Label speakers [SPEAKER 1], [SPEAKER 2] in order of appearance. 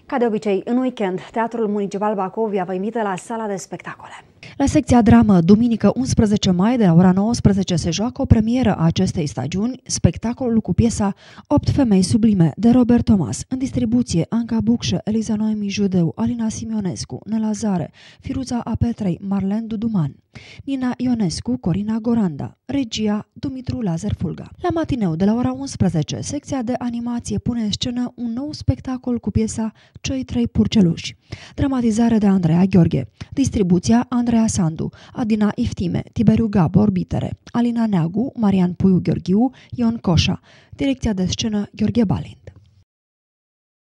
[SPEAKER 1] Ca de obicei, în weekend, Teatrul Municipal Bacovia vă invită la sala de spectacole.
[SPEAKER 2] La secția dramă, duminică 11 mai, de la ora 19, se joacă o premieră a acestei stagiuni, spectacolul cu piesa 8 femei sublime, de Robert Thomas, în distribuție Anca Bucșă, Eliza Noemi Judeu, Alina Simionescu, Nela Zare, Firuța Apetrei, Marlen Duduman, Nina Ionescu, Corina Goranda, regia Dumitru Lazar Fulga. La matineu, de la ora 11, secția de animație pune în scenă un nou spectacol cu piesa Cei trei purceluși, dramatizare de Andreea Gheorghe, distribuția Andreea Sandu, Adina Iftime, Tiberiu Gabor Bitere, Alina Neagu, Marian Puiu Gheorghiu, Ion Coșa, direcția de scenă Gheorghe Balind.